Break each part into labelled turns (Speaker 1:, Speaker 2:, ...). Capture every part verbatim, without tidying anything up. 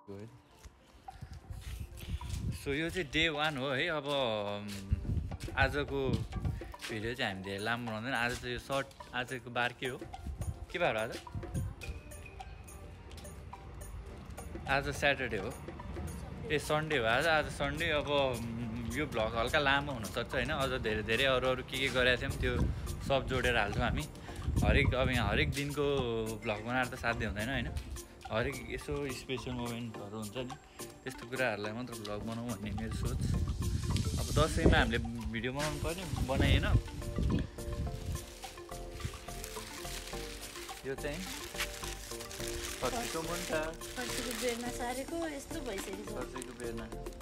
Speaker 1: So यो चाहिँ day one हो है। अब आजको भिडियो चाहिँ हामी धेरै लामो बनाउँदैन। आज चाहिँ यो सर्ट आजको बार के हो के बार हो आज आज स्याटरडे हो ए सन्डे हो आज आज सन्डे। अब यो भ्लग हल्का लामो हुनसक्छ होइन। अझ धेरै धेरै अरू अरू के के गरेका थियौँ त्यो सब जोडेर हाल्छौँ हामी। हरेक अब यहाँ हरेक दिनको भ्लग बनाएर त साध्य हुँदैन होइन। हरेक यसो स्पेसल मोमेन्टहरू हुन्छ नि त्यस्तो कुराहरूलाई मात्र भ्लग बनाऊँ भन्ने मेरो सोच। अब दसैँमा हामीले भिडियो बनाउनु पर्ने बनाएन। यो चाहिँ फर्सीको मुन्टा
Speaker 2: फर्सीको बेरमा सारेको यस्तो भइसक्यो
Speaker 1: फर्सीको बेरमा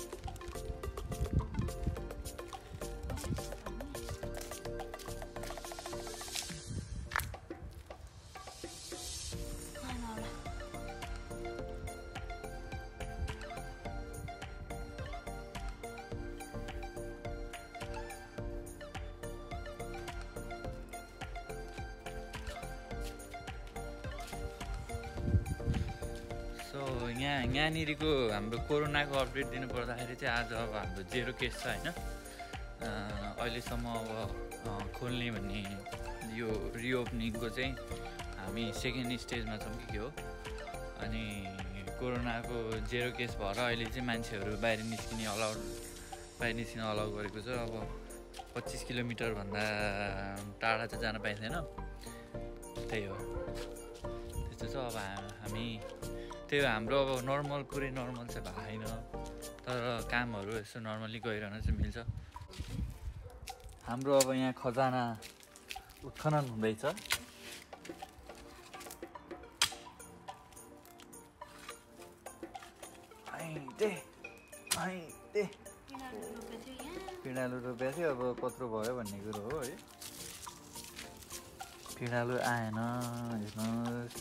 Speaker 1: सो यहाँ यहाँनिरको हाम्रो कोरोनाको अपडेट दिनु पर्दाखेरि चाहिँ आज अब हाम्रो जेरो केस छ होइन। अहिलेसम्म अब खोल्ने भन्ने यो रिओपनिङको चाहिँ हामी सेकेन्ड स्टेजमा छौँ कि के हो। अनि कोरोनाको जेरो केस भएर अहिले चाहिँ मान्छेहरू बाहिर निस्किने अलाउड बाहिर निस्किन अलाउ गरेको छ। अब पच्चिस किलोमिटरभन्दा टाढा चाहिँ जान पाइँदैन। त्यही हो त्यस्तो छ। अब हामी त्यो हाम्रो अब नर्मल पुरै नर्मल चाहिँ भएन तर कामहरू यसो नर्मली गइरहन चाहिँ मिल्छ। हाम्रो अब यहाँ खजाना उत्खनन हुँदैछ। पिँडालु रोपेको थियो अब कत्रो भयो भन्ने कुरो हो है। पिँडालु आएन हेर्नुहोस्।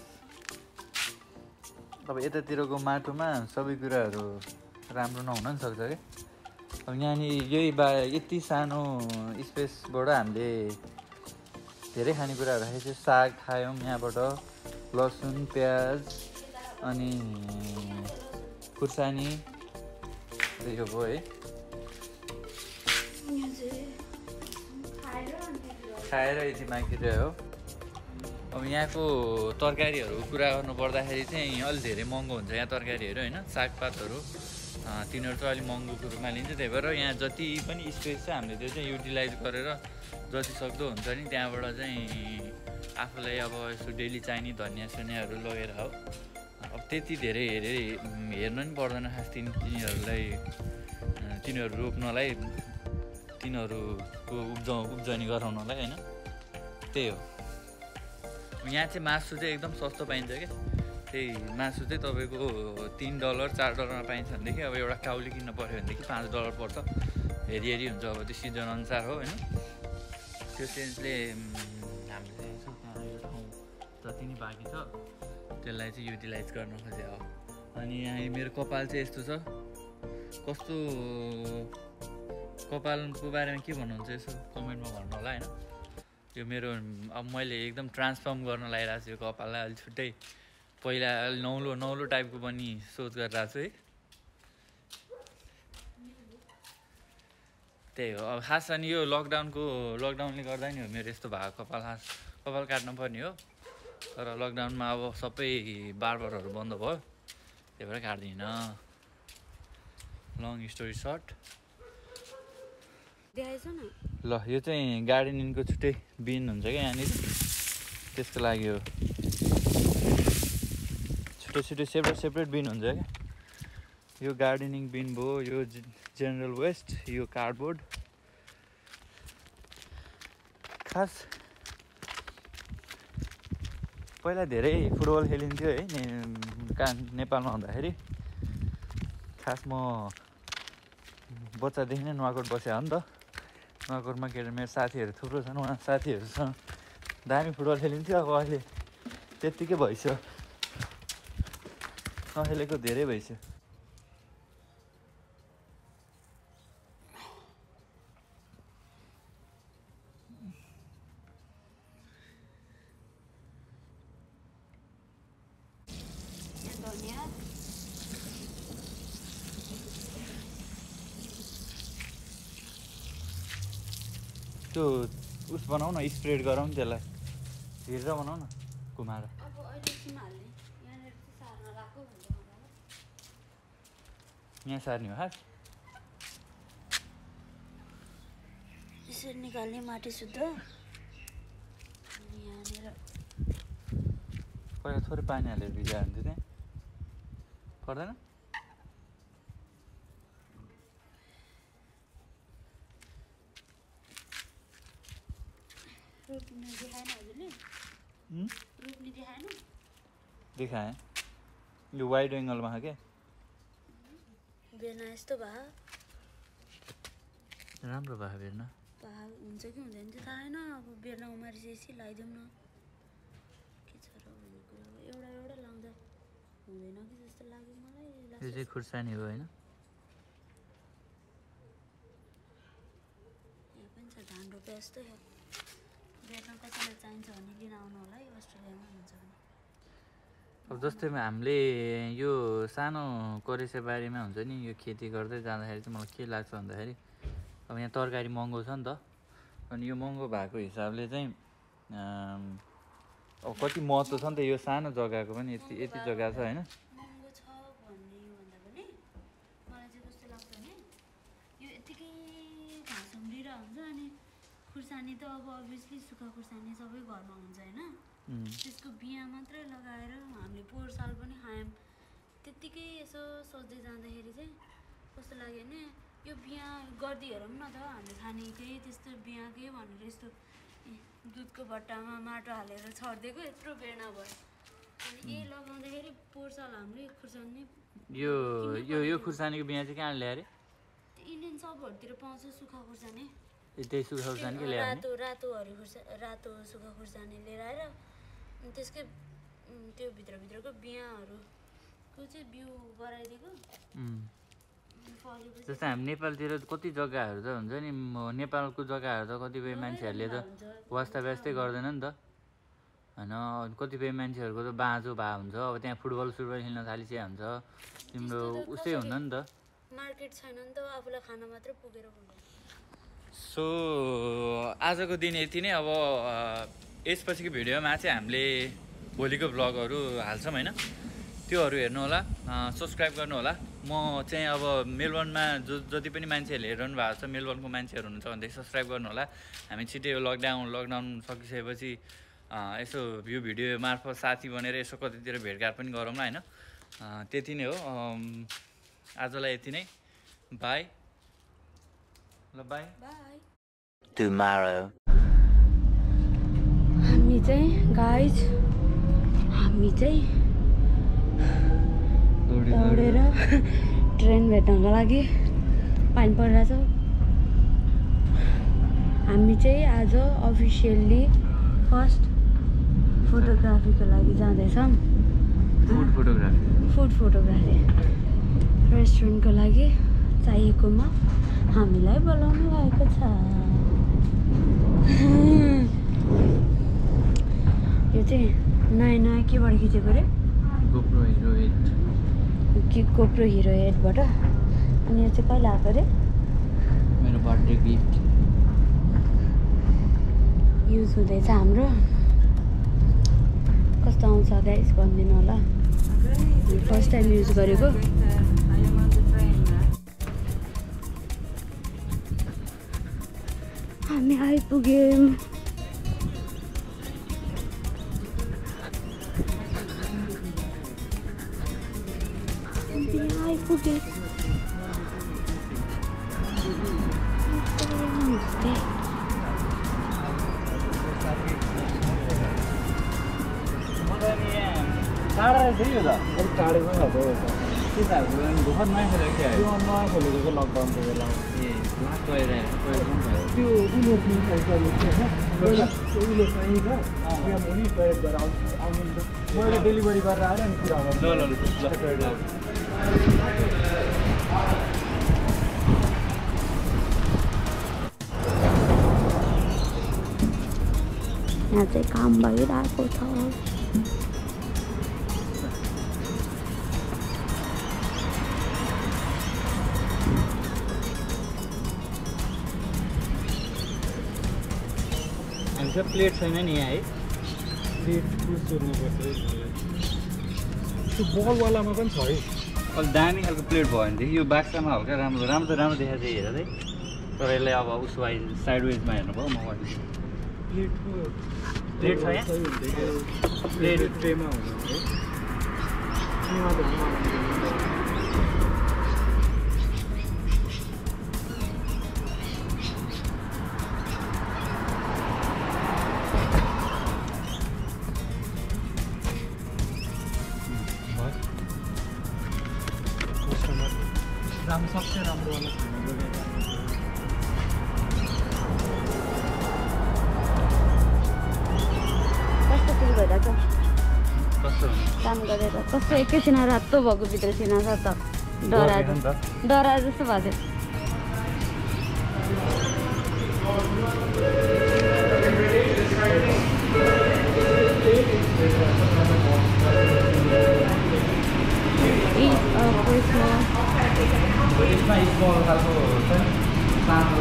Speaker 1: अब यतातिरको माटोमा सबै कुराहरू राम्रो नहुन पनि सक्छ क्या। अब यहाँनिर यही बा यति सानो स्पेसबाट हामीले धेरै खानेकुराहरू राखेको थियो। साग खायौँ यहाँबाट, लसुन प्याज अनि खुर्सानी यो भयो है। खाएर यति मागिरह्यो। अब यहाँको तरकारीहरू कुरा गर्नु पर्दाखेरि चाहिँ अलि धेरै महँगो हुन्छ यहाँ तरकारीहरू होइन। सागपातहरू तिनीहरू चाहिँ अलिक महँगो कुरोमा लिन्छ। त्यही भएर यहाँ जति पनि स्पेस छ हामीले त्यो चाहिँ युटिलाइज गरेर जति सक्दो हुन्छ नि त्यहाँबाट चाहिँ आफूलाई अब यसो डेली चाहिने धनियाँ सनियाँहरू लगेर हो। अब त्यति धेरै हेरे हेर्नु पनि पर्दैन खास तिन तिनीहरूलाई तिनीहरू रोप्नलाई तिनीहरूको उब्जाउ उब्जनी गराउनलाई होइन। त्यही हो। यहाँ चाहिँ मासु चाहिँ एकदम सस्तो पाइन्छ क्या। त्यही मासु चाहिँ तपाईँको तिन डलर चार डलरमा पाइन्छ भनेदेखि अब एउटा काउली किन्न पऱ्यो भनेदेखि पाँच डलर पर्छ। हेरी हेरी हुन्छ अब त्यो सिजन अनुसार हो होइन। त्यो सेन्सले हामीले चाहिँ यसो त्यहाँ यो ठाउँ जति नै बाँकी छ त्यसलाई चाहिँ युटिलाइज गर्न खोजेँ हो। अनि यहाँ मेरो कपाल चाहिँ यस्तो छ। कस्तो कपालको बारेमा के भन्नुहुन्छ यसो कमेन्टमा भन्नु होला होइन। यो मेरो अब मैले एकदम ट्रान्सफर्म गर्न लागिरहेको छु यो कपाललाई। अलिक छुट्टै पहिला अलि नौलो नौलो टाइपको पनि सोच गरिरहेको छु है। त्यही हो। अब खास अनि यो लकडाउनको लकडाउनले गर्दा नि हो मेरो यस्तो भएको कपाल। खास कपाल काट्नु पर्ने हो तर लकडाउनमा अब सबै बार्बरहरू बन्द भयो त्यही भएर काट्दिनँ। लङ स्टोरी सर्ट ल यो चाहिँ गार्डनिङको छुट्टै बिन हुन्छ क्या यहाँनिर। त्यसको लागि हो छुट्टै छुट्टै सेपरेट सेपरेट बिन हुन्छ क्या। यो गार्डनिङ बिन भयो, यो जेनरल वेस्ट, यो कार्डबोर्ड। खास पहिला धेरै फुटबल खेलिन्थ्यो है का नेपालमा हुँदाखेरि। खास म बच्चादेखि नै नुवाकोट बसेको हो नि त। नुवाकोटमा के अरे मेरो साथीहरू थुप्रो छन्। उहाँ साथीहरूसँग दामी फुटबल खेलिन्थ्यो। अब अहिले त्यत्तिकै भइसक्यो नखेलेको धेरै भइसक्यो। त्यो उस बनाऊ न, स्प्रेड गरौँ नि त्यसलाई, हिर्दा बनाऊ न घुमाएर।
Speaker 2: अब अहिले एकछिन हाल्ने, यहाँनिर चाहिँ सार्न लगाएको भन्छ मलाई।
Speaker 1: यहाँ सार्ने हो खास।
Speaker 2: यसरी निकाल्ने माटी शुद्ध, अनि यहाँनिर
Speaker 1: पहिला थोरै पानी हालेर भिजायो भने चाहिँ त्यहाँ पर्दैन।
Speaker 2: रोप्ने देखाएन हजुरले? रोप्ने देखाएन?
Speaker 1: देखाएँ, यो वाइड एङ्गलमा छ क्या।
Speaker 2: बेर्ना यस्तो भए
Speaker 1: राम्रो भयो बेर्ना।
Speaker 2: भए हुन्छ कि हुँदैन त्यो थाहा छैन। अब बेर्ना उमारिसकेपछि लगाइदिउँ न, के छ र भन्ने कुरा हो। एउटा एउटा लाउँदा हुँदैन कि जस्तो लाग्यो मलाई।
Speaker 1: यो चाहिँ खुर्सानी हो होइन?
Speaker 2: यहाँ पनि छ धान रोपे जस्तो। बेर्ना कसैलाई चाहिन्छ भने लिन आउनु होला है, अस्ट्रेलियामा हुन्छ भने।
Speaker 1: अब जस्तै हामीले यो सानो करेसे बारीमा हुन्छ नि, यो खेती गर्दै जाँदाखेरि चाहिँ मलाई के लाग्छ भन्दाखेरि अब यहाँ तरकारी महँगो छ नि त, अनि यो महँगो भएको हिसाबले चाहिँ अब कति महत्त्व छ नि त यो सानो जग्गाको पनि। यति यति जग्गा छ होइन?
Speaker 2: महँगो छ भन्ने भन्दा पनि मलाई चाहिँ कस्तो लाग्छ भने यो यत्तिकै घाँस उम्रिरहेको हुन्छ, अनि खुर्सानी त अब अभियसली सुक्खा खुर्सानी सबै घरमा हुन्छ होइन। त्यसको बिहा मात्रै लगाएर हामीले पोहोर साल पनि खायौँ। त्यत्तिकै यसो सोच्दै जाँदाखेरि चाहिँ कस्तो लाग्यो भने यो बिहा गरिदिई हेरौँ न त, हामीले खाने केही त्यस्तो बिहाकै भनेर यस्तो दुधको बट्टामा माटो हालेर छरिदिएको यत्रो बेर्ना भयो। अनि यही लगाउँदाखेरि पोहोर साल हामीले खुर्सानी
Speaker 1: यो यो यो खुर्सानीको बिहा चाहिँ कहाँ ल्यायो अरे?
Speaker 2: इन्डियन सपहरूतिर पाउँछ सुक्खा खुर्सानी।
Speaker 1: त्यही सुक्खा खुर्सानी के ल्यायो?
Speaker 2: रातो रातो हरि खुर्सा रातो सुक्खा खुर्सानी लिएर आएर त्यसकै त्यो भित्रभित्रको बिहाहरूको चाहिँ बिउ गराइदिएको।
Speaker 1: जस्तै हामी नेपालतिर कति जग्गाहरू त हुन्छ नि, नेपालको जग्गाहरू त कतिपय मान्छेहरूले त वास्ता व्यस्तै गर्दैन नि त होइन। कतिपय मान्छेहरूको त बाँझो भए हुन्छ, अब त्यहाँ फुटबल सुटबल खेल्न थालिसकेको हुन्छ, तिम्रो उसै हुन्न नि त,
Speaker 2: मार्केट छैन नि त, आफूलाई खाना मात्रै पुगेर हुन्छ।
Speaker 1: सो आजको दिन यति नै। अब यसपछिको भिडियोमा चाहिँ हामीले भोलिको भ्लगहरू हाल्छौँ होइन, त्योहरू हेर्नु होला, सब्सक्राइब गर्नु होला। म चाहिँ अब मेलबर्नमा जो जति पनि मान्छेहरूले हेरिरहनु भएको छ, मेलबर्नको मान्छेहरू हुनुहुन्छ भनेदेखि सब्सक्राइब गर्नु होला। हामी छिट्टै यो लकडाउन लकडाउन सकिसकेपछि यसो यो भिडियो मार्फत साथी बनेर यसो कतितिर भेटघाट पनि गरौँ न होइन। त्यति नै हो आजलाई, यति नै। बाई ल, बाई
Speaker 2: बाई।
Speaker 3: Tomorrow.
Speaker 2: हामी चाहिँ गाइज हामी चाहिँ दौडेर ट्रेन भेट्नको लागि पानी परिरहेछ। हामी चाहिँ आज अफिसियल्ली फर्स्ट फोटोग्राफीको लागि जाँदैछौँ।
Speaker 1: फुड फोटोग्राफी
Speaker 2: फुड फोटोग्राफी रेस्टुरेन्टको लागि चाहिएकोमा हामीलाई बोलाउनु भएको छ। यो चाहिँ नयाँ नयाँ केबाट खिचेको रे?
Speaker 1: गोप्रो हिरो एट
Speaker 2: कि गोप्रो हिरो एटबाट। अनि यो चाहिँ कहिले आएको रे?
Speaker 1: मेरो बर्थडे गिफ्ट
Speaker 2: युज हुँदैछ हाम्रो। कस्तो आउँछ गाइस भनिदिनु होला। फर्स्ट टाइम युज गरेको। हामी आइपुग्यौँ। आइपुग्यौँ।
Speaker 1: टाढा रहेछ यो त, अलिक टाढैमा भएको के त भर्खर नयाँ खोलेको थियो। यो नयाँ खोलेको चाहिँ लकडाउनको बेला ए लास्ट गएर
Speaker 3: त्यो उनीहरू उसले चाहिन्छ यहाँ मुनि प्रयोग गरेर आउनु नि त। मैले डेलिभरी गरेर आएर अनि कुरा गर्नु।
Speaker 1: ल ल ल
Speaker 2: यहाँ चाहिँ काम भइरहेको छ।
Speaker 4: हुन्छ प्लेट छैन नि यहाँ है
Speaker 3: प्लेट सोध्नुपर्छ त्यो बलवालामा पनि छ है
Speaker 4: अलि दामी खालको प्लेट भयो भनेदेखि यो बाक्सामा हल्का राम्रो राम्रो त राम्रो देखाएको थियो हेर है तर यसलाई अब उस वाइज साइड वेजमा हेर्नुभयो म गरिदिन्छु
Speaker 3: प्लेटको
Speaker 4: प्लेट छ यहाँ
Speaker 3: प्लेट ट्रेमा हुनु है ट्रेमा त हुनु राम्रो सबसे राम्रो वाला
Speaker 2: कस्तो फिल भइरहेको
Speaker 4: कस्तो
Speaker 2: काम गरेर कस्तो एकैछिन रातो भएको भित्र छिन छ त डरा डरा जस्तो भएको थियो
Speaker 4: यसमा स्मल खालको छ नि सानो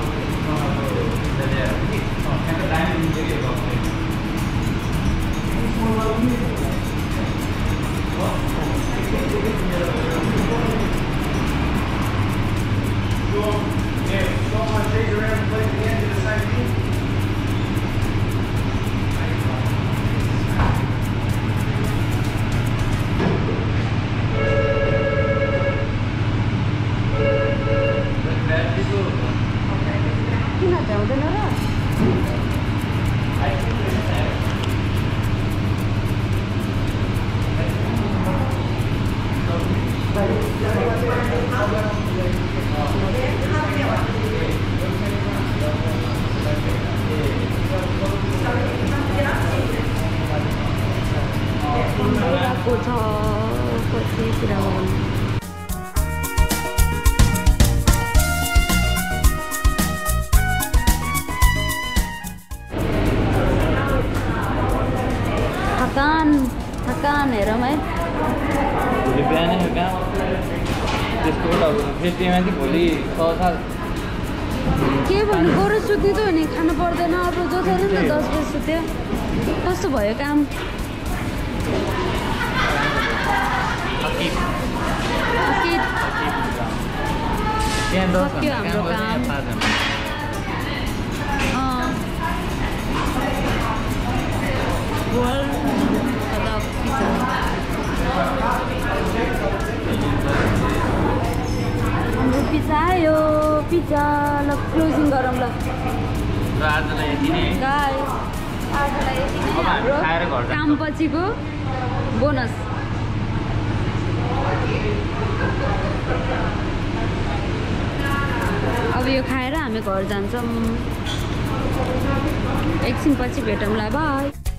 Speaker 4: त्यहाँको दामी हुन्छ कि
Speaker 2: किन झ्याउँदैन र को छ पछि कुरा गर्नु थकान थकान हेरौँ है
Speaker 4: भोलि बिहानै कहाँ त्यसको अब फेरि माथि भोलि छ
Speaker 2: के भन्नु गएर सुत्नु त हो नि खानु पर्दैन अब जो छ नि त दस बजी सुत्यो कस्तो भयो काम सक्यो हाम्रो काम हाम्रो पिज्जा आयो पिज्जा ल क्लोजिङ गरौँ ल
Speaker 4: आजलाई यति नै
Speaker 2: गाई आजलाई यति नै हाम्रो काम पछिको बोनस अब यो खाएर हामी घर जान्छौँ एकछिन पछि भेटौँला बाई